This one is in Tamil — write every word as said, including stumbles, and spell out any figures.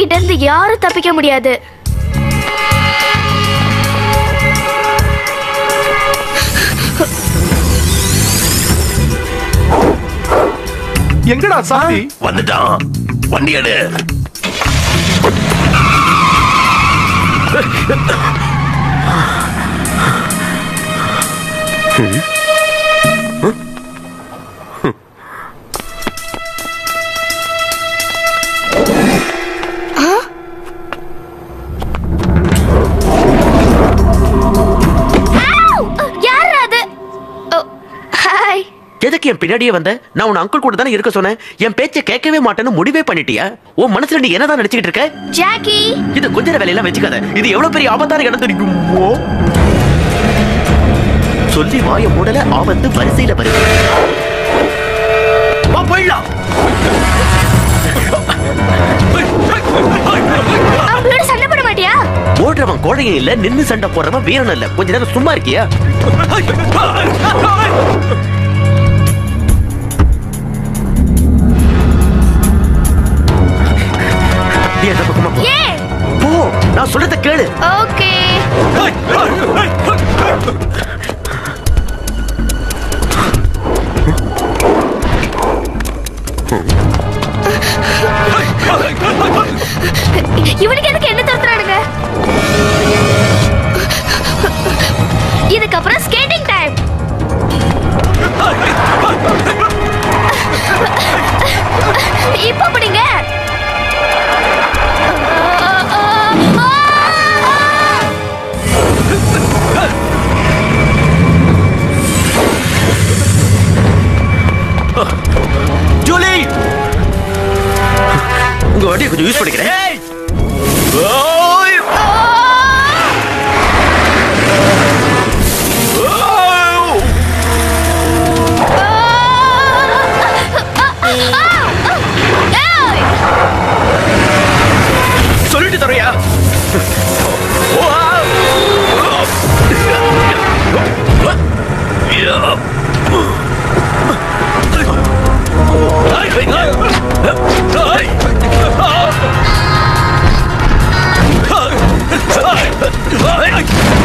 கிட்ட இருந்து யாரும் தப்பிக்க முடியாது. எங்கடா சாமி? வந்துட்டான். வண்டி எடு. எதுக்கு என் பின்னாடியே வந்த? நான் உன் அங்கிள் கூட தானே இருக்க சொன்னேன். என் பேச்சை கேட்கவே மாட்டேன்னு முடிவே பண்ணிட்டியா? உன் மனசுல நீ என்னதான் நினைச்சிட்டு இருக்க? ஜாக்கி, இது கொஞ்ச வேலையெல்லாம் வச்சுக்காத. இது எவ்வளவு பெரிய ஆபத்தான இடம் தெரியுமோ? சொல்லி வாய மூடல, ஆபத்து வரிசையில வருது. வா போயிடலாம். அவங்களோட சண்டை போட மாட்டியா? ஓடுறவன் கோழையும் இல்ல, நின்னு சண்டை போடுறவன் வீரன் இல்ல. கொஞ்ச நேரம் சும்மா இருக்கியா? போ, நான் சொல்றத கேளு. ஓகே. இவனுக்கு எதுக்கு என்ன தோத்துறானுங்க? இதுக்கப்புறம் ஸ்கேட்டிங் டைம். இப்ப பிடிங்க. ஜூலி, உங்க வண்டியை கொஞ்சம் யூஸ் பண்ணிக்கிறேன். சொல்லிட்டு தரையா? Hey!